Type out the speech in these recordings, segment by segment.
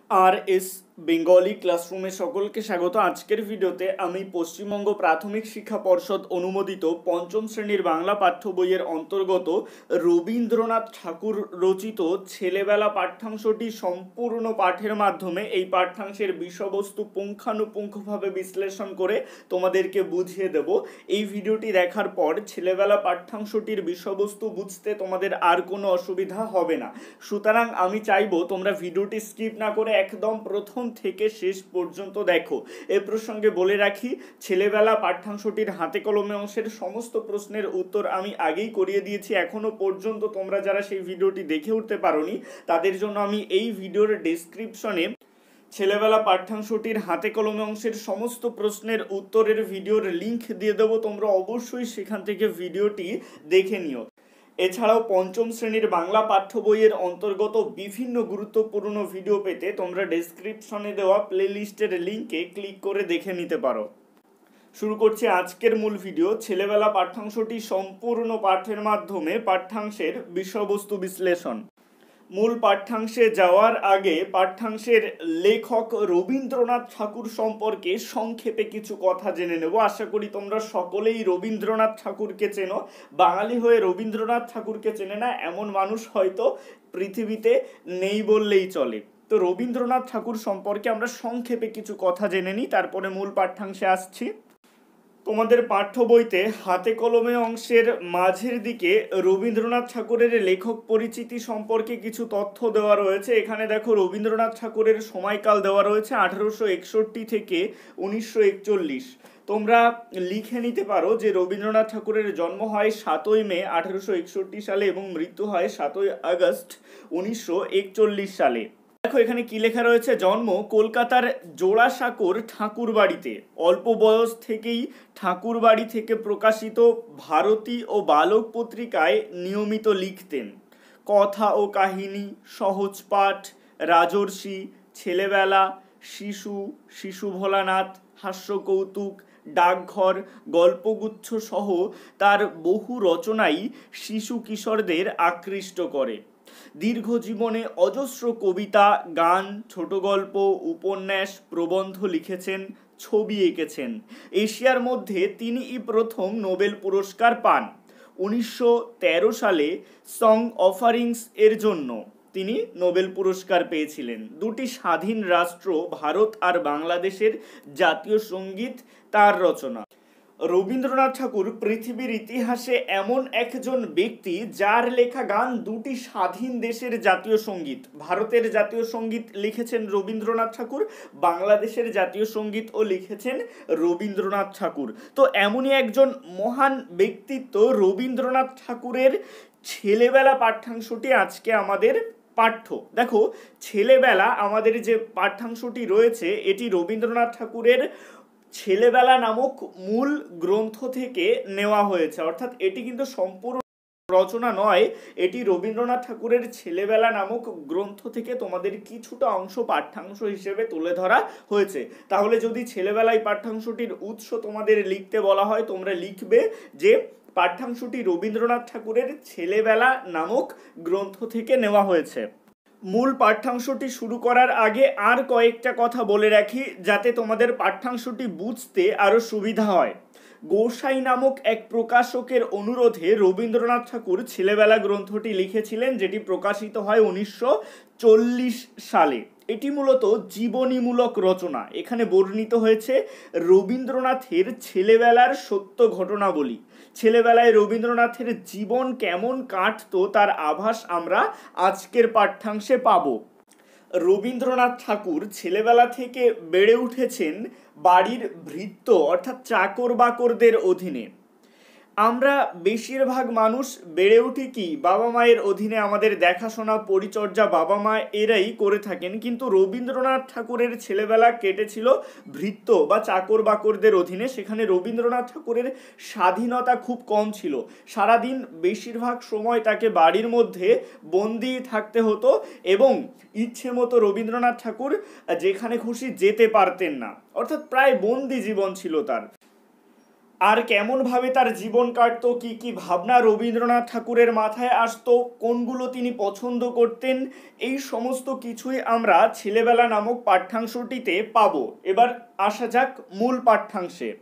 আর S Bengali ক্লাসরুমে সকলকে স্বাগত। আজকের ভিডিওতে আমি পশ্চিমবঙ্গ প্রাথমিক শিক্ষা পর্ষদ অনুমোদিত পঞ্চম শ্রেণীর বাংলা পাঠ্য বইয়ের অন্তর্গত রবীন্দ্রনাথ ঠাকুর রচিত ছেলেবেলা পাঠ্যাংশটি সম্পূর্ণ পাঠের মাধ্যমে এই পাঠ্যাংশের বিষয়বস্তু পুঙ্খানুপুঙ্খভাবে বিশ্লেষণ করে তোমাদেরকে বুঝিয়ে দেব। এই ভিডিওটি দেখার পর ছেলেবেলা পাঠ্যাংশটির বিষয়বস্তু বুঝতে তোমাদের আর কোনো অসুবিধা হবে না। সুতরাং আমি চাইবো তোমরা ভিডিওটি স্কিপ না করে একদম প্রথম থেকে শেষ পর্যন্ত দেখো। এ প্রসঙ্গে বলে রাখি, ছেলেবেলা পাঠ্যাংশটির হাতে কলমে অংশের সমস্ত প্রশ্নের উত্তর আমি আগেই করিয়ে দিয়েছি। এখনো পর্যন্ত তোমরা যারা সেই ভিডিওটি দেখে উঠতে পারোনি তাদের জন্য আমি এই ভিডিওর ডেসক্রিপশনে ছেলেবেলা পাঠ্যাংশটির হাতে কলমে অংশের সমস্ত প্রশ্নের উত্তরের ভিডিওর লিঙ্ক দিয়ে দেবো। তোমরা অবশ্যই সেখান থেকে ভিডিওটি দেখে নিও। এছাড়াও পঞ্চম শ্রেণীর বাংলা পাঠ্য বইয়ের অন্তর্গত বিভিন্ন গুরুত্বপূর্ণ ভিডিও পেতে তোমরা ডেসক্রিপশনে দেওয়া প্লেলিস্টের লিঙ্কে ক্লিক করে দেখে নিতে পারো। শুরু করছি আজকের মূল ভিডিও। ছেলেবেলা পাঠ্যাংশটি সম্পূর্ণ পাঠের মাধ্যমে পাঠ্যাংশের বিষয়বস্তু বিশ্লেষণ। মূল পাঠ্যাংশে যাওয়ার আগে পাঠ্যাংশের লেখক রবীন্দ্রনাথ ঠাকুর সম্পর্কে সংক্ষেপে কিছু কথা জেনে নেব। আশা করি তোমরা সকলেই রবীন্দ্রনাথ ঠাকুরকে চেনো। বাঙালি হয়ে রবীন্দ্রনাথ ঠাকুরকে চেনে না এমন মানুষ হয়তো পৃথিবীতে নেই বললেই চলে। তো রবীন্দ্রনাথ ঠাকুর সম্পর্কে আমরা সংক্ষেপে কিছু কথা জেনে নিই, তারপরে মূল পাঠ্যাংশে আসছি। তোমাদের পাঠ্য বইতে হাতে কলমে অংশের মাঝের দিকে রবীন্দ্রনাথ ঠাকুরের লেখক পরিচিতি সম্পর্কে কিছু তথ্য দেওয়া রয়েছে। এখানে দেখো রবীন্দ্রনাথ ঠাকুরের সময়কাল দেওয়া রয়েছে 1861 থেকে 1941। তোমরা লিখে নিতে পারো যে রবীন্দ্রনাথ ঠাকুরের জন্ম হয় 7ই মে 1861 সালে এবং মৃত্যু হয় 7ই আগস্ট 1941 সালে। দেখো এখানে কি লেখা রয়েছে, জন্ম কলকাতার জোড়াসাঁকোর ঠাকুর বাড়িতে। অল্প বয়স থেকেই ঠাকুর বাড়ি থেকে প্রকাশিত ভারতী ও বালক পত্রিকায় নিয়মিত লিখতেন। কথা ও কাহিনী, সহজ পাঠ, রাজর্ষি, ছেলেবেলা, শিশু ভোলানাথ, হাস্য কৌতুক, ডাকঘর, গল্পগুচ্ছ সহ তার বহু রচনাই শিশু কিশোরদের আকৃষ্ট করে। দীর্ঘ জীবনে অজস্র কবিতা, গান, ছোট গল্প, উপন্যাস, প্রবন্ধ লিখেছেন, ছবি এঁকেছেন। এশিয়ার মধ্যে তিনিই প্রথম নোবেল পুরস্কার পান। 1913 সালে সং অফারিংস এর জন্য তিনি নোবেল পুরস্কার পেয়েছিলেন। দুটি স্বাধীন রাষ্ট্র ভারত আর বাংলাদেশের জাতীয় সঙ্গীত তার রচনা। রবীন্দ্রনাথ ঠাকুর পৃথিবীর ইতিহাসে এমন একজন ব্যক্তি যার লেখা গান দুটি স্বাধীন দেশের জাতীয় সঙ্গীত। ভারতের জাতীয় সঙ্গীত লিখেছেন রবীন্দ্রনাথ ঠাকুর, বাংলাদেশের জাতীয় সঙ্গীতও লিখেছেন রবীন্দ্রনাথ ঠাকুর। তো এমনই একজন মহান ব্যক্তিত্ব রবীন্দ্রনাথ ঠাকুরের ছেলেবেলা পাঠ্যাংশটি আজকে আমাদের পাঠ্য। দেখো ছেলেবেলা আমাদের যে পাঠ্যাংশটি রয়েছে এটি রবীন্দ্রনাথ ঠাকুরের ছেলেবেলা নামক মূল গ্রন্থ থেকে নেওয়া হয়েছে, অর্থাৎ এটি কিন্তু সম্পূর্ণ রচনা নয়, এটি রবীন্দ্রনাথ ঠাকুরের ছেলেবেলা নামক গ্রন্থ থেকে তোমাদের কিছুটা অংশ পাঠ্যাংশ হিসেবে তুলে ধরা হয়েছে। তাহলে যদি ছেলেবেলায় পাঠ্যাংশটির উৎস তোমাদের লিখতে বলা হয়, তোমরা লিখবে যে পাঠ্যাংশটি রবীন্দ্রনাথ ঠাকুরের ছেলেবেলা নামক গ্রন্থ থেকে নেওয়া হয়েছে। মূল পাঠ্যাংশটি শুরু করার আগে আর কয়েকটা কথা বলে রাখি যাতে তোমাদের পাঠ্যাংশটি বুঝতে আরও সুবিধা হয়। গোসাই নামক এক প্রকাশকের অনুরোধে রবীন্দ্রনাথ ঠাকুর ছেলেবেলা গ্রন্থটি লিখেছিলেন, যেটি প্রকাশিত হয় 1940 সালে। এটি মূলত জীবনীমূলক রচনা। এখানে বর্ণিত হয়েছে রবীন্দ্রনাথের ছেলেবেলার সত্য ঘটনাবলী। ছেলেবেলায় রবীন্দ্রনাথের জীবন কেমন কাটতো তার আভাস আমরা আজকের পাঠ্যাংশে পাব। রবীন্দ্রনাথ ঠাকুর ছেলেবেলা থেকে বেড়ে উঠেছেন বাড়ির ভৃত্য অর্থাৎ চাকর বাকরদের অধীনে। আমরা বেশিরভাগ মানুষ বেড়ে উঠি কি বাবা মায়ের অধীনে, আমাদের দেখাশোনা পরিচর্যা বাবা মা এরাই করে থাকেন, কিন্তু রবীন্দ্রনাথ ঠাকুরের ছেলেবেলা কেটেছিল ভৃত্য বা চাকর বাকরদের অধীনে। সেখানে রবীন্দ্রনাথ ঠাকুরের স্বাধীনতা খুব কম ছিল। সারাদিন বেশিরভাগ সময় তাকে বাড়ির মধ্যে বন্দি থাকতে হতো এবং ইচ্ছে মতো রবীন্দ্রনাথ ঠাকুর যেখানে খুশি যেতে পারতেন না, অর্থাৎ প্রায় বন্দি জীবন ছিল তার। আর কেমনভাবে তার জীবন কাটতো, কি কি ভাবনা রবীন্দ্রনাথ ঠাকুরের মাথায় আসতো, কোনগুলো তিনি পছন্দ করতেন, এই সমস্ত কিছুই আমরা ছেলেবেলা নামক পাঠ্যাংশটিতে পাবো। এবার আসা যাক মূল পাঠ্যাংশে।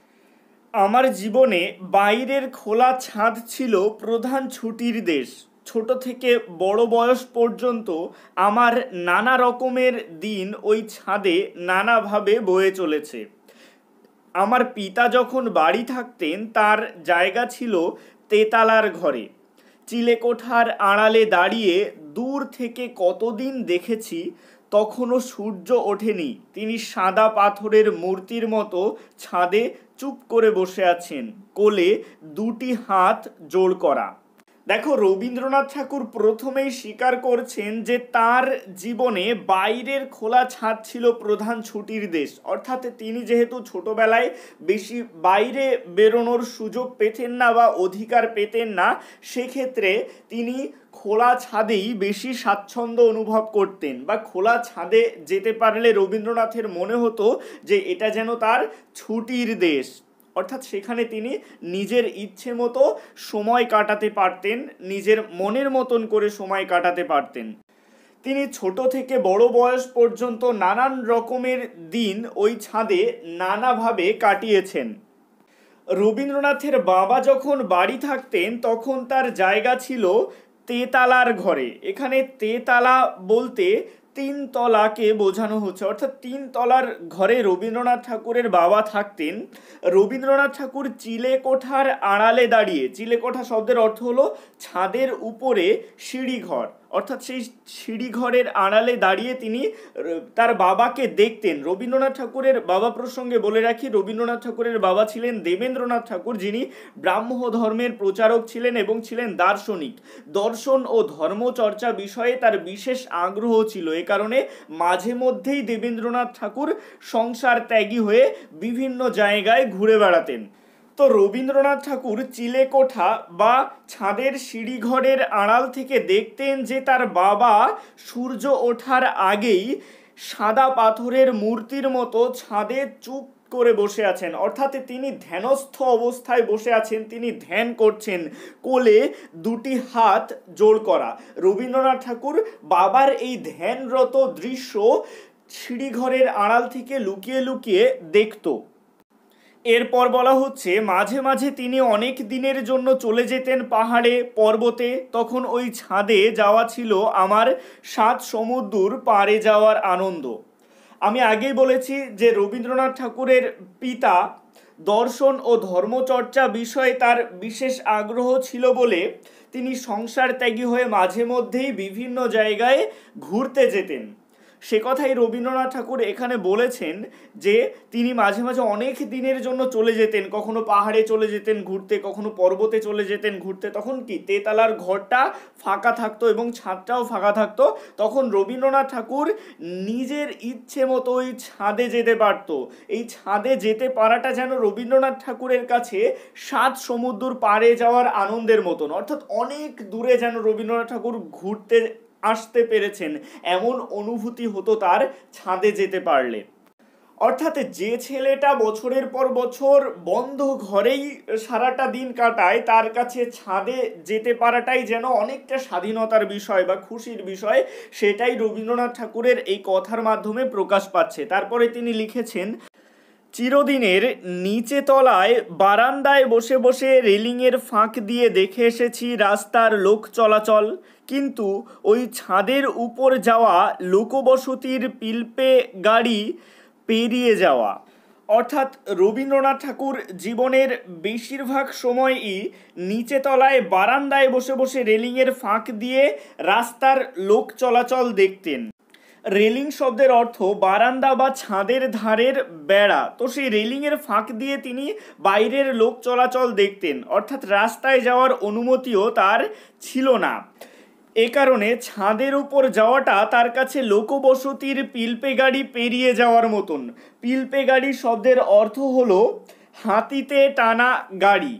আমার জীবনে বাইরের খোলা ছাদ ছিল প্রধান ছুটির দেশ। ছোট থেকে বড় বয়স পর্যন্ত আমার নানা রকমের দিন ওই ছাদে নানাভাবে বয়ে চলেছে। আমার পিতা যখন বাড়ি থাকতেন তার জায়গা ছিল তেতালার ঘরে। চিলেকোঠার আড়ালে দাঁড়িয়ে দূর থেকে কতদিন দেখেছি, তখনও সূর্য ওঠেনি। তিনি সাদা পাথরের মূর্তির মতো ছাদে চুপ করে বসে আছেন, কোলে দুটি হাত জোড় করা। দেখো, রবীন্দ্রনাথ ঠাকুর প্রথমেই স্বীকার করছেন যে তার জীবনে বাইরের খোলা ছাদ ছিল প্রধান ছুটির দেশ। অর্থাৎ তিনি যেহেতু ছোটবেলায় বেশি বাইরে বেরোনোর সুযোগ পেতেন না বা অধিকার পেতেন না, সেক্ষেত্রে তিনি খোলা ছাদেই বেশি স্বাচ্ছন্দ্য অনুভব করতেন, বা খোলা ছাদে যেতে পারলে রবীন্দ্রনাথের মনে হতো যে এটা যেন তার ছুটির দেশ। অর্থাৎ সেখানে তিনি নিজের ইচ্ছে মতো সময় কাটাতে পারতেন, নিজের মনের মতন করে সময় কাটাতে পারতেন। তিনি ছোট থেকে বড় বয়স পর্যন্ত নানান রকমের দিন ওই ছাদে নানাভাবে কাটিয়েছেন। রবীন্দ্রনাথের বাবা যখন বাড়ি থাকতেন তখন তার জায়গা ছিল তেতালার ঘরে। এখানে তেতালা বলতে তিনতলাকে বোঝানো হচ্ছে, অর্থাৎ তিনতলার ঘরে রবীন্দ্রনাথ ঠাকুরের বাবা থাকতেন। রবীন্দ্রনাথ ঠাকুর চিলেকোঠার আড়ালে দাঁড়িয়ে, চিলেকোঠা শব্দের অর্থ হলো ছাদের উপরে সিঁড়িঘর, অর্থাৎ সেই সিঁড়িঘরের আড়ালে দাঁড়িয়ে তিনি তার বাবাকে দেখতেন। রবীন্দ্রনাথ ঠাকুরের বাবা প্রসঙ্গে বলে রাখি, রবীন্দ্রনাথ ঠাকুরের বাবা ছিলেন দেবেন্দ্রনাথ ঠাকুর, যিনি ব্রাহ্ম ধর্মের প্রচারক ছিলেন এবং ছিলেন দার্শনিক। দর্শন ও ধর্মচর্চা বিষয়ে তার বিশেষ আগ্রহ ছিল। এ কারণে মাঝে মধ্যেই দেবেন্দ্রনাথ ঠাকুর সংসার ত্যাগী হয়ে বিভিন্ন জায়গায় ঘুরে বেড়াতেন। তো রবীন্দ্রনাথ ঠাকুর চিলেকোঠা বা ছাদের সিঁড়িঘরের আড়াল থেকে দেখতেন যে তার বাবা সূর্য ওঠার আগেই সাদা পাথরের মূর্তির মতো ছাদে চুপ করে বসে আছেন। অর্থাৎ তিনি ধ্যানস্থ অবস্থায় বসে আছেন, তিনি ধ্যান করছেন, কোলে দুটি হাত জোড় করা। রবীন্দ্রনাথ ঠাকুর বাবার এই ধ্যানরত দৃশ্য সিঁড়িঘরের আড়াল থেকে লুকিয়ে লুকিয়ে দেখত। এরপর বলা হচ্ছে, মাঝে মাঝে তিনি অনেক দিনের জন্য চলে যেতেন পাহাড়ে পর্বতে। তখন ওই ছাদে যাওয়া ছিল আমার 7 সমুদ্র পাড়ে যাওয়ার আনন্দ। আমি আগেই বলেছি যে রবীন্দ্রনাথ ঠাকুরের পিতা দর্শন ও ধর্মচর্চা বিষয়ে তার বিশেষ আগ্রহ ছিল বলে তিনি সংসার ত্যাগী হয়ে মাঝে মধ্যেই বিভিন্ন জায়গায় ঘুরতে যেতেন। সে কথাই রবীন্দ্রনাথ ঠাকুর এখানে বলেছেন যে তিনি মাঝে মাঝে অনেক দিনের জন্য চলে যেতেন, কখনো পাহাড়ে চলে যেতেন ঘুরতে, কখনো পর্বতে চলে যেতেন ঘুরতে। তখন কি তেতালার ঘরটা ফাঁকা থাকতো এবং ছাদটাও ফাঁকা থাকতো। তখন রবীন্দ্রনাথ ঠাকুর নিজের ইচ্ছে মতো ওই ছাদে যেতে পারত। এই ছাদে যেতে পারাটা যেন রবীন্দ্রনাথ ঠাকুরের কাছে 7 সমুদ্র পাড়ে যাওয়ার আনন্দের মতন। অর্থাৎ অনেক দূরে যেন রবীন্দ্রনাথ ঠাকুর ঘুরতে আসতে পেরেছেন, এমন অনুভূতি হতো তার ছাদে যেতে পারলে। অর্থাৎ যে ছেলেটা বছরের পর বছর বন্ধ ঘরেই সারাটা দিন কাটায়, তার কাছে ছাদে যেতে পারাটাই যেন অনেকটা স্বাধীনতার বিষয় বা খুশির বিষয়। সেটাই রবীন্দ্রনাথ ঠাকুরের এই কথার মাধ্যমে প্রকাশ পাচ্ছে। তারপরে তিনি লিখেছেন, চিরদিনের নিচে তলায় বারান্দায় বসে বসে রেলিংয়ের ফাঁক দিয়ে দেখে এসেছি রাস্তার লোক চলাচল, কিন্তু ওই ছাদের উপর যাওয়া লোকবসতির পিলপে গাড়ি পেরিয়ে যাওয়া। অর্থাৎ রবীন্দ্রনাথ ঠাকুর জীবনের বেশিরভাগ সময়ই নিচে তলায় বারান্দায় বসে বসে রেলিংয়ের ফাঁক দিয়ে রাস্তার লোক চলাচল দেখতেন। রেলিং শব্দের অর্থ বারান্দা বা ছাদের ধারের বেড়া। তো সেই রেলিংয়ের ফাঁক দিয়ে তিনি বাইরের লোক চলাচল দেখতেন, অর্থাৎ রাস্তায় যাওয়ার অনুমতিও তার ছিল না। এ কারণে ছাদের উপর যাওয়াটা তার কাছে লোকবসতির পিলপে গাড়ি পেরিয়ে যাওয়ার মতন। পিলপে গাড়ি শব্দের অর্থ হলো হাতিতে টানা গাড়ি।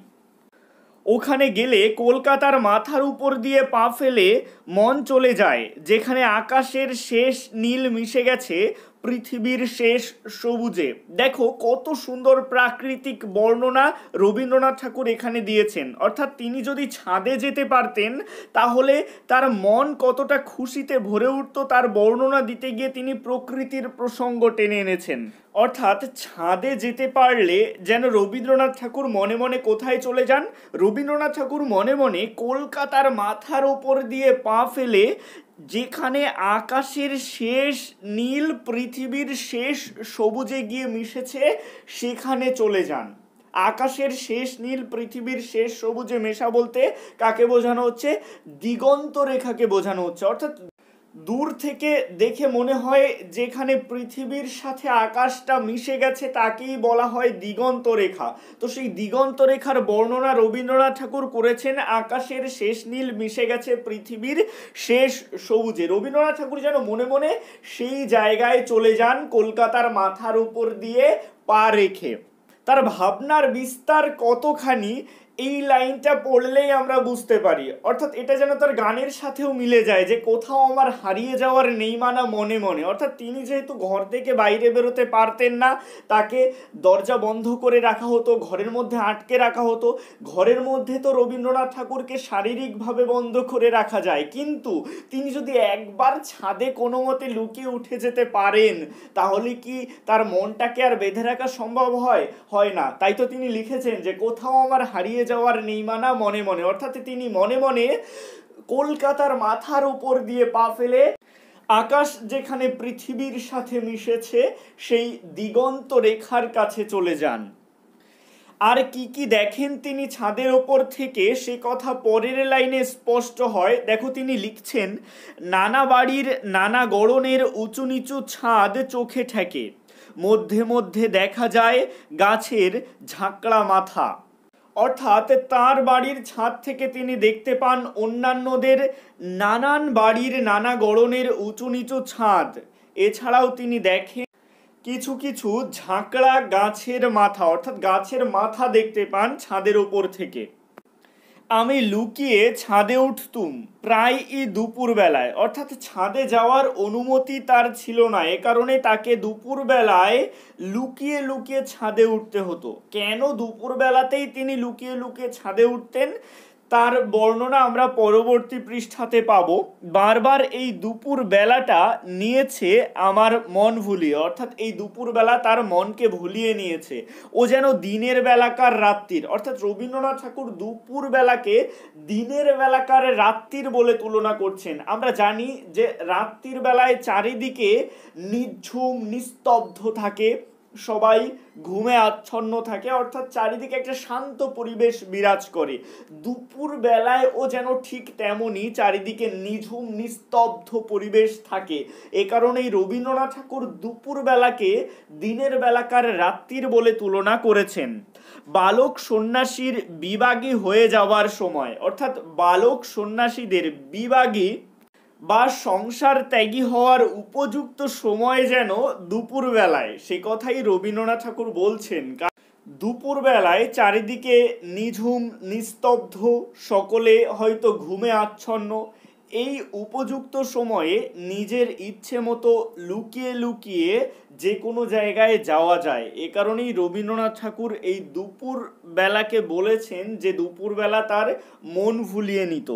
ওখানে গেলে কলকাতার মাথার উপর দিয়ে পা ফেলে মন চলে যায়, যেখানে আকাশের শেষ নীল মিশে গেছে পৃথিবীর শেষ সবুজে। দেখো কত সুন্দর প্রাকৃতিক বর্ণনা রবীন্দ্রনাথ ঠাকুর এখানে দিয়েছেন। অর্থাৎ তিনি যদি ছাদে যেতে পারতেন তাহলে তার মন কতটা খুশিতে ভরে উঠত, তার বর্ণনা দিতে গিয়ে তিনি প্রকৃতির প্রসঙ্গ টেনে এনেছেন। অর্থাৎ ছাদে যেতে পারলে যেন রবীন্দ্রনাথ ঠাকুর মনে মনে কোথায় চলে যান? রবীন্দ্রনাথ ঠাকুর মনে মনে কলকাতার মাথার ওপর দিয়ে পা ফেলে যেখানে আকাশের শেষ নীল পৃথিবীর শেষ সবুজে গিয়ে মিশেছে সেখানে চলে যান। আকাশের শেষ নীল পৃথিবীর শেষ সবুজে মেশা বলতে কাকে বোঝানো হচ্ছে? দিগন্ত রেখাকে বোঝানো হচ্ছে। অর্থাৎ দূর থেকে দেখে মনে হয় যেখানে পৃথিবীর সাথে আকাশটা মিশে গেছে তাকেই বলা হয় দিগন্ত রেখা। তো সেই দিগন্ত রেখার বর্ণনা রবীন্দ্রনাথ ঠাকুর করেছেন আকাশের শেষ নীল মিশে গেছে পৃথিবীর শেষ সবুজে। রবীন্দ্রনাথ ঠাকুর যেন মনে মনে সেই জায়গায় চলে যান কলকাতার মাথার উপর দিয়ে পা রেখে। তার ভাবনার বিস্তার কতখানি এই লাইনটা পড়লেই আমরা বুঝতে পারি। অর্থাৎ এটা যেন তার গানের সাথেও মিলে যায় যে কোথাও আমার হারিয়ে যাওয়ার নেই মানা মনে মনে। অর্থাৎ তিনি যেহেতু ঘর থেকে বাইরে বেরোতে পারতেন না, তাকে দরজা বন্ধ করে রাখা হতো, ঘরের মধ্যে আটকে রাখা হতো। ঘরের মধ্যে তো রবীন্দ্রনাথ ঠাকুরকে শারীরিকভাবে বন্ধ করে রাখা যায়, কিন্তু তিনি যদি একবার ছাদে কোনো মতে লুকিয়ে উঠে যেতে পারেন তাহলে কি তার মনটাকে আর বেঁধে রাখা সম্ভব হয় না। তাই তো তিনি লিখেছেন যে কোথাও আমার হারিয়ে যাওয়ার নেই মানা মনে মনে। অর্থাৎ তিনি মনে মনে কলকাতার মাথার উপর দিয়ে পা ফেলে আকাশ যেখানে পৃথিবীর সাথে মিশেছে সেই দিগন্ত রেখার কাছে চলে যান। আর কি কি দেখেন তিনি ছাদের ওপর থেকে সে কথা পরের লাইনে স্পষ্ট হয়। দেখো তিনি লিখছেন, নানা বাড়ির নানা গড়নের উঁচু নিচু ছাদ চোখে ঠেকে, মধ্যে মধ্যে দেখা যায় গাছের ঝাঁকড়া মাথা। অর্থাৎ তার বাড়ির ছাদ থেকে তিনি দেখতে পান অন্যান্যদের নানান বাড়ির নানা গড়নের উঁচু নিচু ছাদ। এছাড়াও তিনি দেখেন কিছু কিছু ঝাঁকড়া গাছের মাথা, অর্থাৎ গাছের মাথা দেখতে পান ছাদের ওপর থেকে। আমি লুকিয়ে ছাদে উঠতুম প্রায়ই দুপুর বেলায়। অর্থাৎ ছাদে যাওয়ার অনুমতি তার ছিল না, এ কারণে তাকে দুপুর বেলায় লুকিয়ে লুকিয়ে ছাদে উঠতে হতো। কেন দুপুর বেলাতেই তিনি লুকিয়ে লুকিয়ে ছাদে উঠতেন তার বর্ণনা আমরা পরবর্তী পৃষ্ঠাতে পাবো। বারবার এই দুপুর বেলাটা নিয়েছে আমার মন ভুলিয়ে, অর্থাৎ এই দুপুর বেলা তার মনকে ভুলিয়ে নিয়েছে। ও যেন দিনের বেলাকার রাত্রির, অর্থাৎ রবীন্দ্রনাথ ঠাকুর দুপুর বেলাকে দিনের বেলাকার রাত্রির বলে তুলনা করছেন। আমরা জানি যে রাত্রির বেলায় চারিদিকে নিঝুম নিস্তব্ধ থাকে, সবাই ঘুমে আচ্ছন্ন থাকে, অর্থাৎ চারিদিকে একটা শান্ত পরিবেশ বিরাজ করে। দুপুর বেলায় ও যেন ঠিক তেমনই চারিদিকে নিঝুম নিস্তব্ধ পরিবেশ থাকে। এ কারণেই রবীন্দ্রনাথ ঠাকুর দুপুর বেলাকে দিনের বেলাকার রাত্রির বলে তুলনা করেছেন। বালক সন্ন্যাসীর বিবাগী হয়ে যাওয়ার সময়, অর্থাৎ বালক সন্ন্যাসীদের বিবাগী বা সংসার ত্যাগী হওয়ার উপযুক্ত সময় যেন দুপুর বেলায়, সে কথাই রবীন্দ্রনাথ ঠাকুর বলছেন। দুপুর বেলায় চারিদিকে নিঝুম নিস্তব্ধ, সকলে হয়তো ঘুমে আচ্ছন্ন। এই উপযুক্ত সময়ে নিজের ইচ্ছে মতো লুকিয়ে লুকিয়ে যে কোনো জায়গায় যাওয়া যায়। এ কারণেই রবীন্দ্রনাথ ঠাকুর এই দুপুর বেলাকে বলেছেন যে দুপুর বেলা তার মন ভুলিয়ে নিত।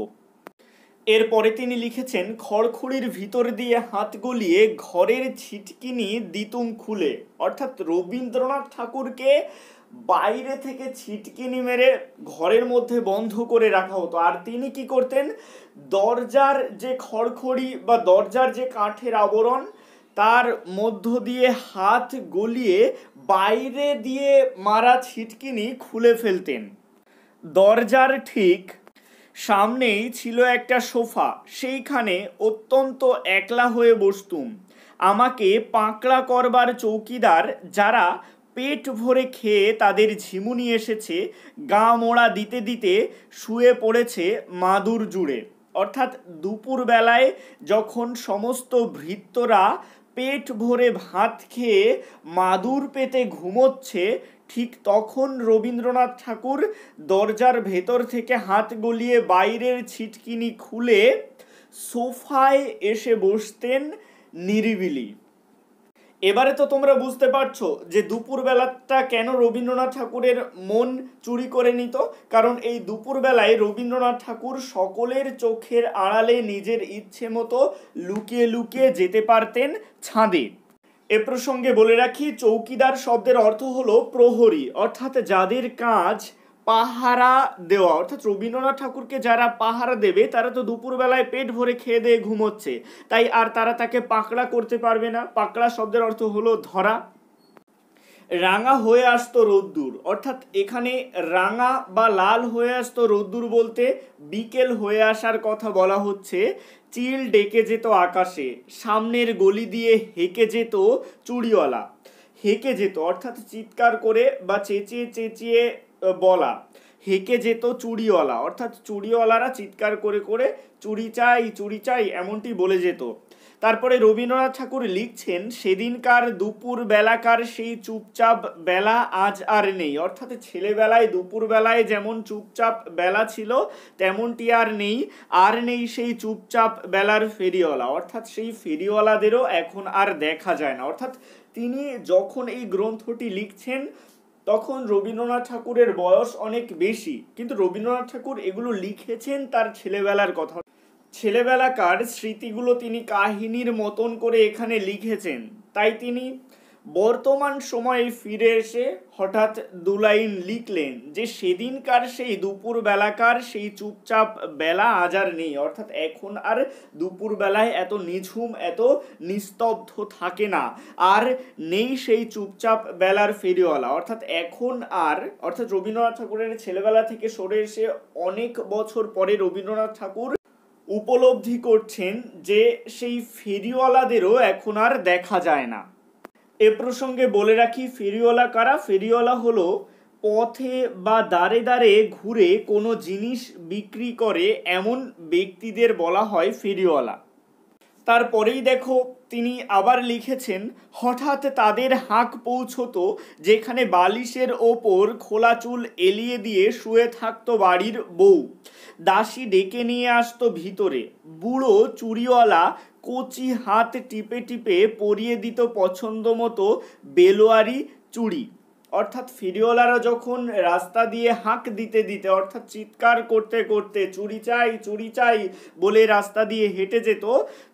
এরপরে তিনি লিখেছেন, খড়খড়ির ভিতর দিয়ে হাত গলিয়ে ঘরের ছিটকিনি দিতুম খুলে। অর্থাৎ রবীন্দ্রনাথ ঠাকুরকে বাইরে থেকে ছিটকিনি মেরে ঘরের মধ্যে বন্ধ করে রাখা হতো। আর তিনি কি করতেন, দরজার যে খড়খড়ি বা দরজার যে কাঠের আবরণ তার মধ্য দিয়ে হাত গলিয়ে বাইরে দিয়ে মারা ছিটকিনি খুলে ফেলতেন। দরজার ঠিক সামনেই ছিল একটা সোফা, সেইখানে অত্যন্ত একলা হয়ে বসতুম। আমাকে পাকড়া করবার চৌকিদার, যারা পেট ভরে খেয়ে তাদের ঝিমুনি এসেছে, গা মোড়া দিতে দিতে শুয়ে পড়েছে মাদুর জুড়ে। অর্থাৎ দুপুর বেলায় যখন সমস্ত ভৃত্যরা পেট ভরে ভাত খেয়ে মাদুর পেতে ঘুমোচ্ছে, ঠিক তখন রবীন্দ্রনাথ ঠাকুর দরজার ভেতর থেকে হাত গলিয়ে বাইরের ছিটকিনি খুলে সোফায় এসে বসতেন নিরিবিলি। এবারে তো তোমরা বুঝতে পারছো যে দুপুরবেলাটা কেন রবীন্দ্রনাথ ঠাকুরের মন চুরি করে নিত। কারণ এই দুপুরবেলায় রবীন্দ্রনাথ ঠাকুর সকলের চোখের আড়ালে নিজের ইচ্ছে মতো লুকিয়ে লুকিয়ে যেতে পারতেন ছাদে। এ প্রসঙ্গে বলে রাখি, চৌকিদার শব্দের অর্থ হলো প্রহরী, অর্থাৎ যাদের কাজ পাহারা দেওয়া। অর্থাৎ রবীন্দ্রনাথ ঠাকুরকে যারা পাহারা দেবে তারা তো দুপুরবেলায় পেট ভরে খেয়ে দিয়ে ঘুমোচ্ছে, তাই আর তারা তাকে পাকড়া করতে পারবে না। পাকড়া শব্দের অর্থ হলো ধরা। রাঙা হয়ে আসতো রোদ্দুর, অর্থাৎ এখানে রাঙা বা লাল হয়ে আসতো রোদ্দুর বলতে বিকেল হয়ে আসার কথা বলা হচ্ছে। চিল ডেকে যেত আকাশে, সামনের গলি দিয়ে হেঁকে যেত চুড়িওয়ালা। হেঁকে যেত অর্থাৎ চিৎকার করে বা চেঁচিয়ে চেঁচিয়ে বলা। হেঁকে যেত চুড়িওয়ালা, অর্থাৎ চুড়িওয়ালারা চিৎকার করে করে চুড়ি চাই এমনটি বলে যেত। তারপরে রবীন্দ্রনাথ ঠাকুর লিখছেন, সেদিনকার দুপুর বেলাকার সেই চুপচাপ বেলা আজ আর নেই। অর্থাৎ ছেলেবেলায় দুপুরবেলায় যেমন চুপচাপ বেলা ছিল তেমনটি আর নেই। আর নেই সেই চুপচাপ বেলার ফেরিওয়ালা, অর্থাৎ সেই ফেরিওয়ালাদেরও এখন আর দেখা যায় না। অর্থাৎ তিনি যখন এই গ্রন্থটি লিখছেন তখন রবীন্দ্রনাথ ঠাকুরের বয়স অনেক বেশি, কিন্তু রবীন্দ্রনাথ ঠাকুর এগুলো লিখেছেন তার ছেলেবেলার কথা। ছেলেবেলাকার স্মৃতিগুলো তিনি কাহিনীর মতন করে এখানে লিখেছেন। তাই তিনি বর্তমান সময়ে ফিরে এসে হঠাৎ দু লাইন লিখলেন যে সেদিনকার সেই দুপুর বেলাকার সেই চুপচাপ বেলা আজ আর নেই। অর্থাৎ এখন আর দুপুর বেলায় এত নিঝুম এত নিস্তব্ধ থাকে না, আর নেই সেই চুপচাপ বেলার ফেরিওয়ালা। অর্থাৎ এখন আর, অর্থাৎ রবীন্দ্রনাথ ঠাকুরের ছেলেবেলা থেকে সরে এসে অনেক বছর পরে রবীন্দ্রনাথ ঠাকুর উপলব্ধি করছেন যে সেই ফেরিওয়ালাদেরও এখন আর দেখা যায় না। এ প্রসঙ্গে বলে রাখি, ফেরিওয়ালা কারা? ফেরিওয়ালা হলো পথে বা দাঁড়ে দাঁড়ে ঘুরে কোনো জিনিস বিক্রি করে এমন ব্যক্তিদের বলা হয় ফেরিওয়ালা। তারপরেই দেখো তিনি আবার লিখেছেন, হঠাৎ তাদের হাঁক পৌঁছতো যেখানে বালিশের ওপর খোলা চুল এলিয়ে দিয়ে শুয়ে থাকতো বাড়ির বউ। দাসী ডেকে নিয়ে আসতো ভিতরে। বুড়ো চুড়িওয়ালা কচি হাত টিপে টিপে পরিয়ে দিত পছন্দ মতো বেলোয়ারি চুড়ি। অর্থাৎ ফেরিওয়ালারা যখন রাস্তা দিয়ে হাঁক দিতে দিতে অর্থাৎ চিৎকার করতে করতে চুড়ি চাই বলে রাস্তা দিয়ে হেঁটে যেত,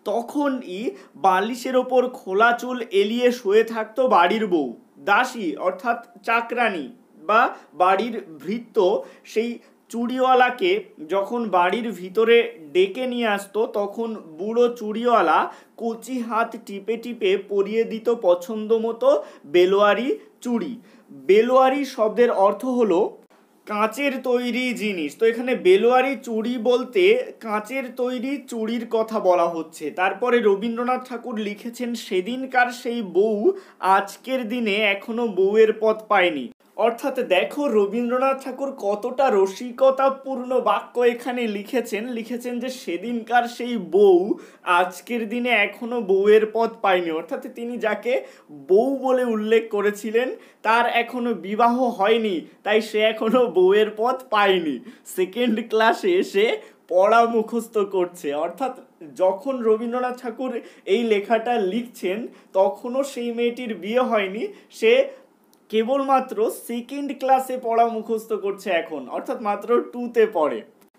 তখনই বালিশের ওপর খোলা চুল এলিয়ে শুয়ে থাকতো বাড়ির বউ। দাসী অর্থাৎ চাকরানী বা বাড়ির ভৃত্য সেই চুড়িওয়ালাকে যখন বাড়ির ভিতরে ডেকে নিয়ে আসতো তখন বুড়ো চুড়িওয়ালা কচি হাত টিপে টিপে পরিয়ে দিত পছন্দ মতো বেলোয়ারি চুড়ি। বেলোয়ারি শব্দের অর্থ হলো কাঁচের তৈরি জিনিস। তো এখানে বেলোয়ারি চুড়ি বলতে কাঁচের তৈরি চুড়ির কথা বলা হচ্ছে। তারপরে রবীন্দ্রনাথ ঠাকুর লিখেছেন, সেদিনকার সেই বউ আজকের দিনে এখনো বউয়ের পথ পায়নি। অর্থাৎ দেখো রবীন্দ্রনাথ ঠাকুর কতটা রসিকতাপূর্ণ বাক্য এখানে লিখেছেন যে সেদিনকার সেই বউ আজকের দিনে এখনো বউয়ের পথ পায়নি। অর্থাৎ তিনি যাকে বউ বলে উল্লেখ করেছিলেন তার এখনো বিবাহ হয়নি, তাই সে এখনো বউয়ের পথ পায়নি। সেকেন্ড ক্লাসে এসে পড়া মুখস্থ করছে। অর্থাৎ যখন রবীন্দ্রনাথ ঠাকুর এই লেখাটা লিখছেন তখনও সেই মেয়েটির বিয়ে হয়নি, সে কেবলমাত্র সেকেন্ড ক্লাসে পড়া মুখস্থ করছে এখন, অর্থাৎ মাত্র 2তে পড়ে।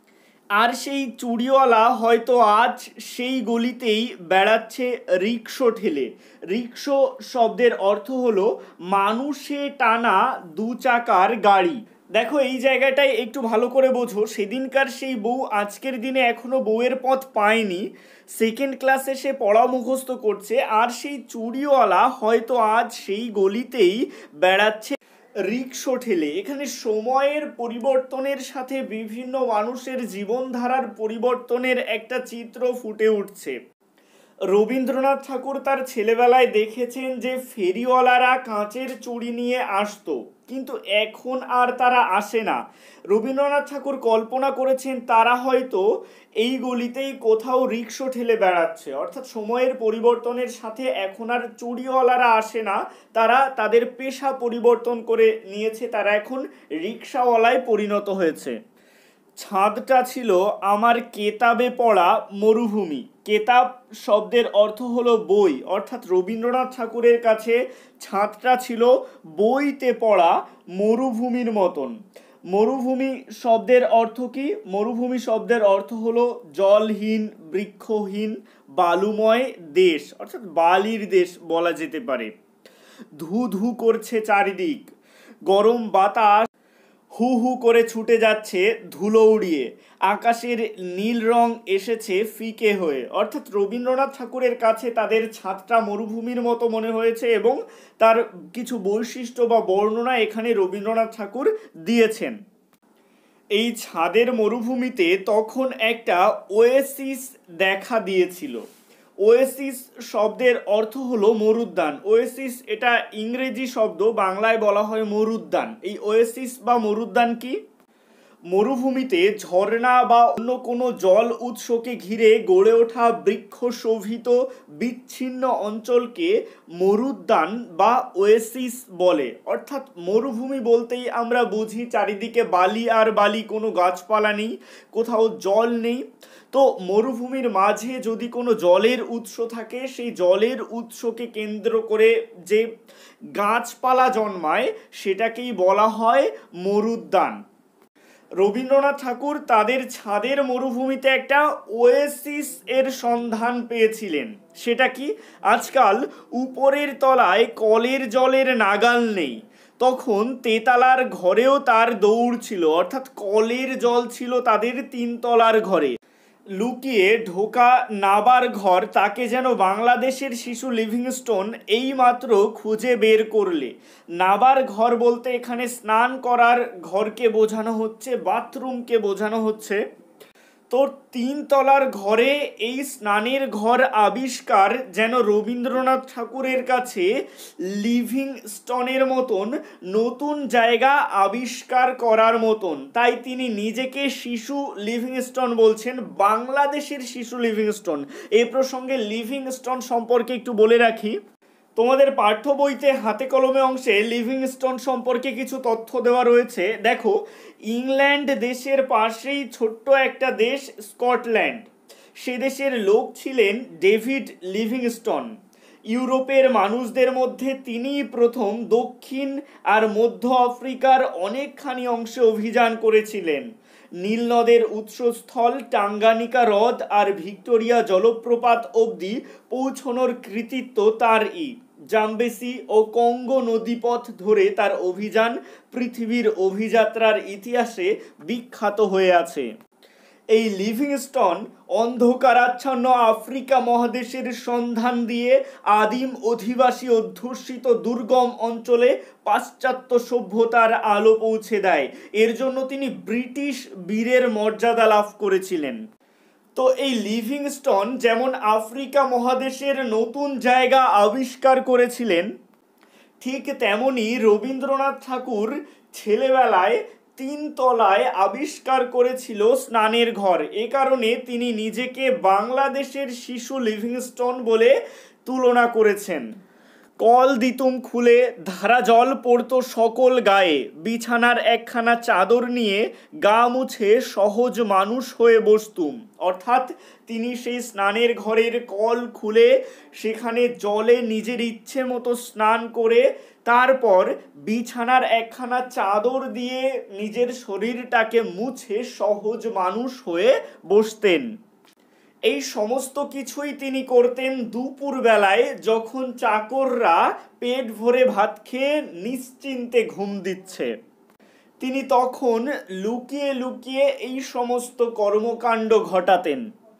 আর সেই চুড়িওয়ালা হয়তো আজ সেই গলিতেই বেড়াচ্ছে রিকশো ঠেলে। রিকশো শব্দের অর্থ হলো মানুষে টানা দু চাকার গাড়ি। দেখো এই জায়গাটায় একটু ভালো করে বোঝো, সেদিনকার সেই বউ আজকের দিনে এখনো বউয়ের পথ পায়নি, সেকেন্ড ক্লাসে সে পড়া মুখস্থ করছে, আর সেই চুড়িওয়ালা হয়তো আজ সেই গলিতেই বেড়াচ্ছে রিকশো ঠেলে। এখানে সময়ের পরিবর্তনের সাথে বিভিন্ন মানুষের জীবনধারার পরিবর্তনের একটা চিত্র ফুটে উঠছে। রবীন্দ্রনাথ ঠাকুর তার ছেলেবেলায় দেখেছেন যে ফেরিওয়ালারা কাঁচের চুড়ি নিয়ে আসতো, কিন্তু এখন আর তারা আসে না। রবীন্দ্রনাথ ঠাকুর কল্পনা করেছেন তারা হয়তো এই গলিতেই কোথাও রিকশো ঠেলে বেড়াচ্ছে। অর্থাৎ সময়ের পরিবর্তনের সাথে এখন আর চুড়িওয়ালারা আসে না, তারা তাদের পেশা পরিবর্তন করে নিয়েছে, তারা এখন রিকশাওয়ালায় পরিণত হয়েছে। ছাদটা ছিল আমার কেতাবে পড়া মরুভূমি। কেতাব শব্দের অর্থ হলো বই, অর্থাৎ রবীন্দ্রনাথ ঠাকুরের কাছে ছাদটা ছিল বইতে পড়া মরুভূমির মতন। মরুভূমি শব্দের অর্থ কি? মরুভূমি শব্দের অর্থ হলো জলহীন, বৃক্ষহীন, বালুময় দেশ, অর্থাৎ বালির দেশ বলা যেতে পারে। ধু ধু করছে চারিদিক, গরম বাতাস হু হু করে ছুটে যাচ্ছে ধুলো উড়িয়ে, আকাশের নীল রং এসেছে ফিকে হয়ে। অর্থাৎ রবীন্দ্রনাথ ঠাকুরের কাছে তাদের ছাদটা মরুভূমির মতো মনে হয়েছে এবং তার কিছু বৈশিষ্ট্য বা বর্ণনা এখানে রবীন্দ্রনাথ ঠাকুর দিয়েছেন। এই ছাদের মরুভূমিতে তখন একটা ওয়েসিস দেখা দিয়েছিল। ওয়েসিস শব্দের অর্থ হলো মরুদ্যান। ওয়েসিস এটা ইংরেজি শব্দ, বাংলায় বলা হয় মরুদ্যান। এই ওয়েসিস বা মরুদ্যান কি? মরুভূমিতে ঝর্ণা বা অন্য কোনো জল উৎসকে ঘিরে গড়ে ওঠা বৃক্ষ শোভিত বিচ্ছিন্ন অঞ্চলকে মরুদ্যান বা ওয়েসিস বলে। অর্থাৎ মরুভূমি বলতেই আমরা বুঝি চারিদিকে বালি আর বালি, কোনো গাছপালা নেই, কোথাও জল নেই। তো মরুভূমির মাঝে যদি কোনো জলের উৎস থাকে, সেই জলের উৎসকে কেন্দ্র করে যে গাছপালা জন্মায় সেটাকেই বলা হয় মরুদ্যান। রবীন্দ্রনাথ ঠাকুর তাদের ছাদের মরুভূমিতে একটা ওয়েসিস এর সন্ধান পেয়েছিলেন। সেটা কি? আজকাল উপরের তলায় কলের জলের নাগাল নেই, তখন তেতালার ঘরেও তার দৌড় ছিল, অর্থাৎ কলের জল ছিল তাদের তিনতলার ঘরে। লুকিয়ে ঢোকা নাবার ঘর তাকে যেন বাংলাদেশের শিশু লিভিংস্টোন এইমাত্র খুঁজে বের করলে। নাবার ঘর বলতে এখানে স্নান করার ঘরকে বোঝানো হচ্ছে, বাথরুমকে বোঝানো হচ্ছে। তো তিনতলার ঘরে এই স্নানের ঘর আবিষ্কার যেন রবীন্দ্রনাথ ঠাকুরের কাছে লিভিংস্টনের মতন নতুন জায়গা আবিষ্কার করার মতন। তাই তিনি নিজেকে শিশু লিভিংস্টন বলছেন, বাংলাদেশের শিশু লিভিংস্টন। এই প্রসঙ্গে লিভিংস্টন সম্পর্কে একটু বলে রাখি, তোমাদের পাঠ্য বইতে হাতে কলমে অংশে লিভিংস্টন সম্পর্কে কিছু তথ্য দেওয়া রয়েছে। দেখো, ইংল্যান্ড দেশের পাশেই ছোট্ট একটা দেশ স্কটল্যান্ড। সে দেশের লোক ছিলেন ডেভিড লিভিংস্টন। ইউরোপের মানুষদের মধ্যে তিনিই প্রথম দক্ষিণ আর মধ্য আফ্রিকার অনেকখানি অংশে অভিযান করেছিলেন। নীল নদের উৎসস্থল টাঙ্গানিকা হ্রদ আর ভিক্টোরিয়া জলপ্রপাত অবধি পৌঁছনোর কৃতিত্ব তারই। জাম্বেসি ও কঙ্গো নদীপথ ধরে তার অভিযান পৃথিবীর অভিযাত্রার ইতিহাসে বিখ্যাত হয়ে আছে। এই লিভিংস্টন অন্ধকারাচ্ছন্ন আফ্রিকা মহাদেশের সন্ধান দিয়ে আদিম অধিবাসী অধ্যুষিত দুর্গম অঞ্চলে পাশ্চাত্য সভ্যতার আলো পৌঁছে দেয়। এর জন্য তিনি ব্রিটিশ বীরের মর্যাদা লাভ করেছিলেন। তো এই লিভিংস্টন যেমন আফ্রিকা মহাদেশের নতুন জায়গা আবিষ্কার করেছিলেন, ঠিক তেমনি রবীন্দ্রনাথ ঠাকুর ছেলেবেলায় তিনতলায় আবিষ্কার করেছিল স্নানের ঘর। এ কারণে তিনি নিজেকে বাংলাদেশের শিশু লিভিংস্টন বলে তুলনা করেছেন। কল দিতুম খুলে, ধারা জল পড়তো সকল গায়ে, বিছানার একখানা চাদর নিয়ে গা মুছে সহজ মানুষ হয়ে বসতুম। অর্থাৎ তিনি সেই স্নানের ঘরের কল খুলে সেখানে জলে নিজের ইচ্ছে মতো স্নান করে তারপর বিছানার একখানা চাদর দিয়ে নিজের শরীরটাকে মুছে সহজ মানুষ হয়ে বসতেন। এই সমস্ত কিছুই তিনি করতেন দুপুর বেলায়, যখন চাকররা পেট ভরে ভাত খেয়ে নিশ্চিন্তে ঘুম দিচ্ছে। তিনি তখন লুকিয়ে লুকিয়ে এই সমস্ত কর্মকাণ্ড ঘটাতেন।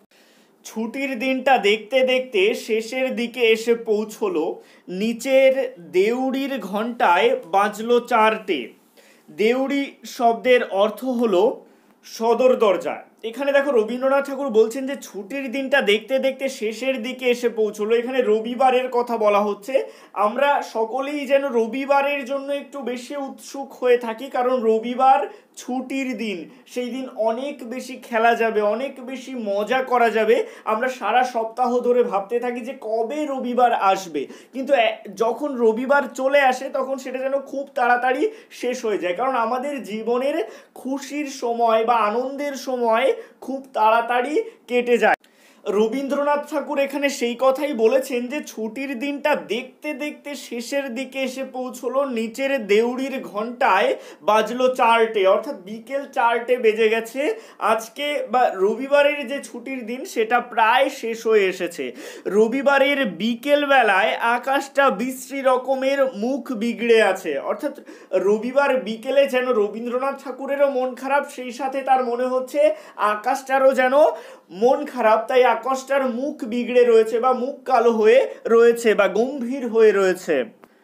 ছুটির দিনটা দেখতে দেখতে শেষের দিকে এসে পৌঁছলো। নিচের দেউড়ির ঘণ্টায় বাজলো 4টে। দেউড়ি শব্দের অর্থ হলো সদর দরজা। এখানে দেখো রবীন্দ্রনাথ ঠাকুর বলছেন যে ছুটির দিনটা দেখতে দেখতে শেষের দিকে এসে পৌঁছলো। এখানে রবিবারের কথা বলা হচ্ছে। আমরা সকলেই যেন রবিবারের জন্য একটু বেশি উৎসুক হয়ে থাকি, কারণ রবিবার ছুটির দিন। সেই দিন অনেক বেশি খেলা যাবে, অনেক বেশি মজা করা যাবে। আমরা সারা সপ্তাহ ধরে ভাবতে থাকি যে কবে রবিবার আসবে, কিন্তু যখন রবিবার চলে আসে তখন সেটা যেন খুব তাড়াতাড়ি শেষ হয়ে যায়, কারণ আমাদের জীবনের খুশির সময় বা আনন্দের সময় খুব তাড়াতাড়ি কেটে যায়। রবীন্দ্রনাথ ঠাকুর এখানে সেই কথাই বলেছেন যে ছুটির দিনটা দেখতে দেখতে শেষের দিকে এসে পৌঁছলো। নিচের দেউড়ির ঘন্টায় বাজলো 4টে, অর্থাৎ বিকেল 4টে বেজে গেছে। আজকে বা রবিবারের যে ছুটির দিন সেটা প্রায় শেষ হয়ে এসেছে। রবিবারের বিকেল বেলায় আকাশটা বিশ্রী রকমের মুখ বিগড়ে আছে, অর্থাৎ রবিবার বিকেলে যেন রবীন্দ্রনাথ ঠাকুরেরও মন খারাপ, সেই সাথে তার মনে হচ্ছে আকাশটারও যেন মন খারাপ। তাই আকাশটার মুখ বিগড়ে রয়েছে বা মুখ কালো হয়ে রয়েছে বা গম্ভীর হয়ে রয়েছে।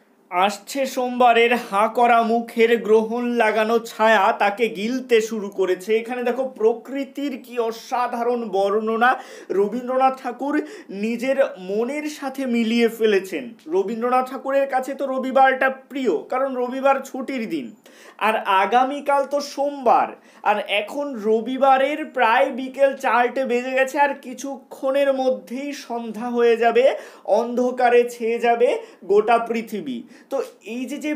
আসছে সোমবারের হাঁ করা মুখের গ্রহণ লাগানো ছায়া তাকে গিলতে শুরু করেছে। এখানে দেখো প্রকৃতির কি অসাধারণ বর্ণনা রবীন্দ্রনাথ ঠাকুর নিজের মনের সাথে মিলিয়ে ফেলেছেন। রবীন্দ্রনাথ ঠাকুরের কাছে তো রবিবারটা প্রিয়, কারণ রবিবার ছুটির দিন, আর আগামীকাল তো সোমবার, আর এখন রবিবারের প্রায় বিকেল 4টে বেজে গেছে, আর কিছুক্ষণের মধ্যেই সন্ধ্যা হয়ে যাবে, অন্ধকারে ছেয়ে যাবে গোটা পৃথিবী। তো এই যে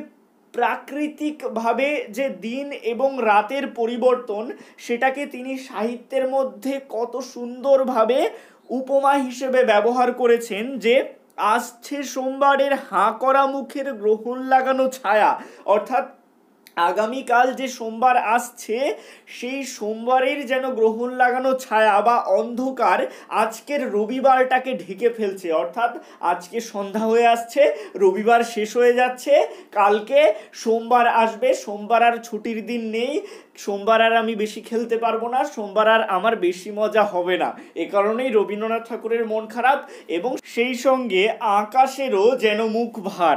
প্রাকৃতিকভাবে যে দিন এবং রাতের পরিবর্তন, সেটাকে তিনি সাহিত্যের মধ্যে কত সুন্দরভাবে উপমা হিসেবে ব্যবহার করেছেন যে আসছে সোমবারের হাঁ করা মুখের গ্রহণ লাগানো ছায়া, অর্থাৎ আগামীকাল যে সোমবার আসছে সেই সোমবারের যেন গ্রহণ লাগানো ছায়া বা অন্ধকার আজকের রবিবারটাকে ঢেকে ফেলছে। অর্থাৎ আজকে সন্ধ্যা হয়ে আসছে, রবিবার শেষ হয়ে যাচ্ছে, কালকে সোমবার আসবে। সোমবার আর ছুটির দিন নেই, সোমবার আর আমি বেশি খেলতে পারবো না, সোমবার আর আমার বেশি মজা হবে না। এ কারণেই রবীন্দ্রনাথ ঠাকুরের মন খারাপ, এবং সেই সঙ্গে আকাশেরও যেন মুখ ভার।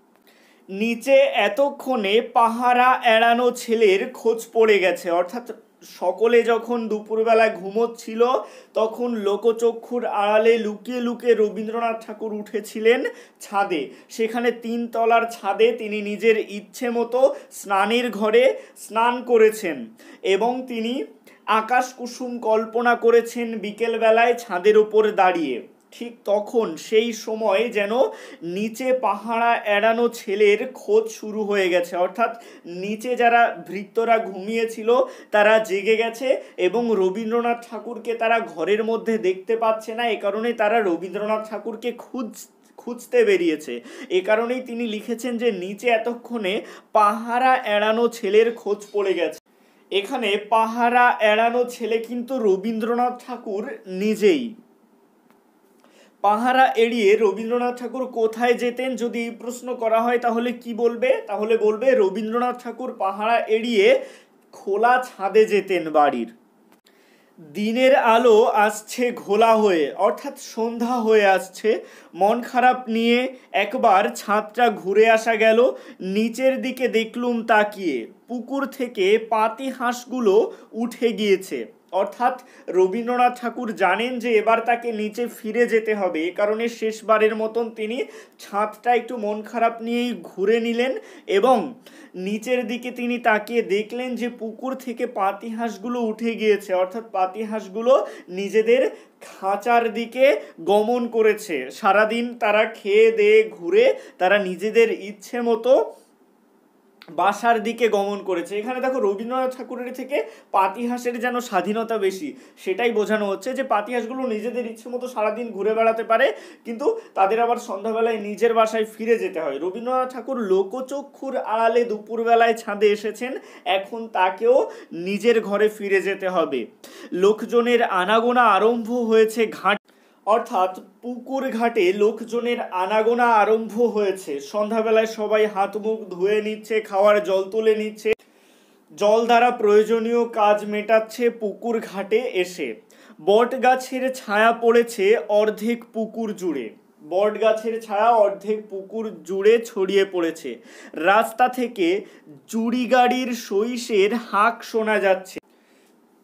নিচে এতক্ষণে পাহারা এড়ানো ছেলের খোঁজ পড়ে গেছে, অর্থাৎ সকলে যখন দুপুরবেলা ঘুমোচ্ছিল তখন লোকচক্ষুর আড়ালে লুকিয়ে লুকিয়ে রবীন্দ্রনাথ ঠাকুর উঠেছিলেন ছাদে। সেখানে 3 তলার ছাদে তিনি নিজের ইচ্ছে মতো স্নানের ঘরে স্নান করেছেন, এবং তিনি আকাশ কুসুম কল্পনা করেছেন বিকেলবেলায় ছাদের উপর দাঁড়িয়ে। ঠিক তখন সেই সময় যেন নিচে পাহারা এড়ানো ছেলের খোঁজ শুরু হয়ে গেছে, অর্থাৎ নিচে যারা ভৃত্যরা ঘুমিয়েছিল তারা জেগে গেছে, এবং রবীন্দ্রনাথ ঠাকুরকে তারা ঘরের মধ্যে দেখতে পাচ্ছে না। এ কারণে তারা রবীন্দ্রনাথ ঠাকুরকে খুঁজতে বেরিয়েছে। এ কারণেই তিনি লিখেছেন যে নিচে এতক্ষণে পাহারা এড়ানো ছেলের খোঁজ পড়ে গেছে। এখানে পাহারা এড়ানো ছেলে কিন্তু রবীন্দ্রনাথ ঠাকুর নিজেই। পাহারা এড়িয়ে রবীন্দ্রনাথ ঠাকুর কোথায় যেতেন যদি প্রশ্ন করা হয় তাহলে কি বলবে? তাহলে বলবে রবীন্দ্রনাথ ঠাকুর পাহারা এড়িয়ে খোলা ছাদে যেতেন বাড়ির। দিনের আলো আসছে ঘোলা হয়ে, অর্থাৎ সন্ধ্যা হয়ে আসছে। মন খারাপ নিয়ে একবার ছাদটা ঘুরে আসা গেল। নিচের দিকে দেখলুম তাকিয়ে, পুকুর থেকে পাতি হাঁসগুলো উঠে গিয়েছে। অর্থাৎ রবীন্দ্রনাথ ঠাকুর জানেন যে এবার তাকে নিচে ফিরে যেতে হবে, এ কারণে শেষবারের মতন তিনি ছাদটা একটু মন খারাপ নিয়েই ঘুরে নিলেন, এবং নিচের দিকে তিনি তাকিয়ে দেখলেন যে পুকুর থেকে পাতি হাঁসগুলো উঠে গিয়েছে, অর্থাৎ পাতি হাঁসগুলো নিজেদের খাঁচার দিকে গমন করেছে। সারাদিন তারা খেয়ে দেয়ে ঘুরে তারা নিজেদের ইচ্ছে মতো বাসার দিকে গমন করেছে। এখানে দেখো রবীন্দ্রনাথ ঠাকুরের থেকে পাতিহাঁসের যেন স্বাধীনতা বেশি, সেটাই বোঝানো হচ্ছে যে পাতিহাঁসগুলো নিজেদের ইচ্ছে মতো সারাদিন ঘুরে বেড়াতে পারে, কিন্তু তাদের আবার সন্ধ্যাবেলায় নিজের বাসায় ফিরে যেতে হয়। রবীন্দ্রনাথ ঠাকুর লোকচক্ষুর আড়ালে দুপুরবেলায় ছাদে এসেছেন, এখন তাকেও নিজের ঘরে ফিরে যেতে হবে। লোকজনের আনাগোনা আরম্ভ হয়েছে ঘাট, অর্থাৎ পুকুর ঘাটে লোকজনের আনাগোনা আরম্ভ হয়েছে। সন্ধ্যাবেলায় সবাই হাত মুখ ধুয়ে নিচ্ছে, খাওয়ার জল তুলে নিচ্ছে, জল দ্বারা প্রয়োজনীয় কাজ মেটাচ্ছে পুকুর ঘাটে এসে। বট গাছের ছায়া পড়েছে অর্ধেক পুকুর জুড়ে, বট গাছের ছায়া অর্ধেক পুকুর জুড়ে ছড়িয়ে পড়েছে। রাস্তা থেকে জুড়ি গাড়ির সইসের হাঁক শোনা যাচ্ছে।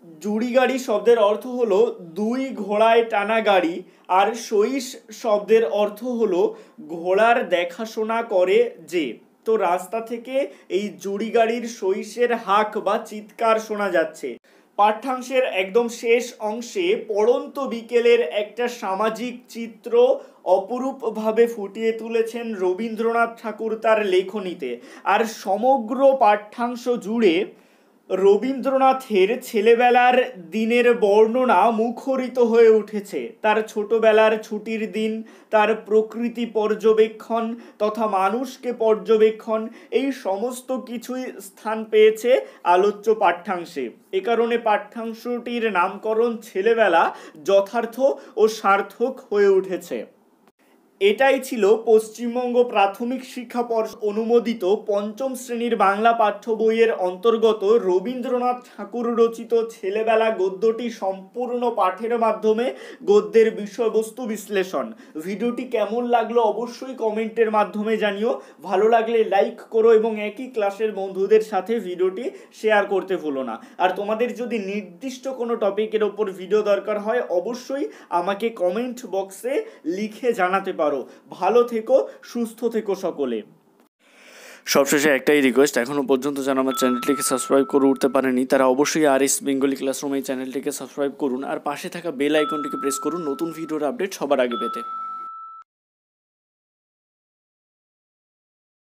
জুড়ি গাড়ি শব্দের অর্থ হলো দুই ঘোড়ায় টানা গাড়ি, আর সইস শব্দের অর্থ হলো ঘোড়ার দেখাশোনা করে যে। তো রাস্তা থেকে এই জুড়ি গাড়ির সইসের হাঁক বা চিৎকার শোনা যাচ্ছে। পাঠ্যাংশের একদম শেষ অংশে পড়ন্ত বিকেলের একটা সামাজিক চিত্র অপরূপভাবে ফুটিয়ে তুলেছেন রবীন্দ্রনাথ ঠাকুর তার লেখনীতে। আর সমগ্র পাঠ্যাংশ জুড়ে রবীন্দ্রনাথের ছেলেবেলার দিনের বর্ণনা মুখরিত হয়ে উঠেছে। তার ছোটবেলার ছুটির দিন, তার প্রকৃতি পর্যবেক্ষণ তথা মানুষকে পর্যবেক্ষণ, এই সমস্ত কিছুই স্থান পেয়েছে আলোচ্য পাঠ্যাংশে। এ কারণে পাঠ্যাংশটির নামকরণ ছেলেবেলা যথার্থ ও সার্থক হয়ে উঠেছে। এটাই ছিল পশ্চিমবঙ্গ প্রাথমিক শিক্ষা পর্ষদ অনুমোদিত পঞ্চম শ্রেণীর বাংলা পাঠ্য বইয়ের অন্তর্গত রবীন্দ্রনাথ ঠাকুর রচিত ছেলেবেলা গদ্যটি সম্পূর্ণ পাঠের মাধ্যমে গদ্যের বিষয়বস্তু বিশ্লেষণ। ভিডিওটি কেমন লাগলো অবশ্যই কমেন্টের মাধ্যমে জানিও। ভালো লাগলে লাইক করো এবং একই ক্লাসের বন্ধুদের সাথে ভিডিওটি শেয়ার করতে ভুলো না। আর তোমাদের যদি নির্দিষ্ট কোনো টপিকের ওপর ভিডিও দরকার হয় অবশ্যই আমাকে কমেন্ট বক্সে লিখে জানাতে পারো। ভালো থেকো, সুস্থ থেকো সকলে। সবশেষে একটাই রিকোয়েস্ট, এখনও পর্যন্ত যারা আমার চ্যানেলটিকে সাবস্ক্রাইব করে উঠতে পারেনি তারা অবশ্যই RS বেঙ্গলি ক্লাসরুম এই চ্যানেলটিকে সাবস্ক্রাইব করুন আর পাশে থাকা বেল আইকনটিকে প্রেস করুন নতুন ভিডিওর আপডেট সবার আগে পেতে।